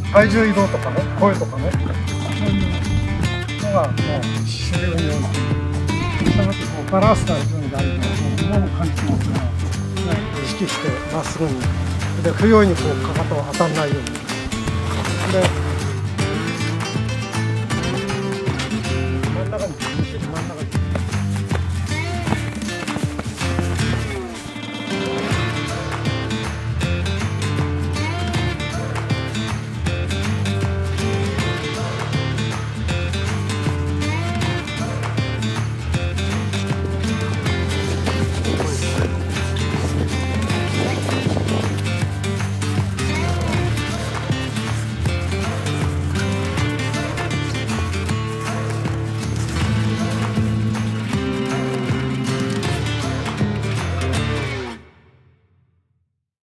体重移動とかね、声とかね、そういうのがもう主流に置いている。したがってこうバランスがいいんであれば、もう感じますから、意識してまっすぐに。で、不用意にこうかかとは当たらないように。で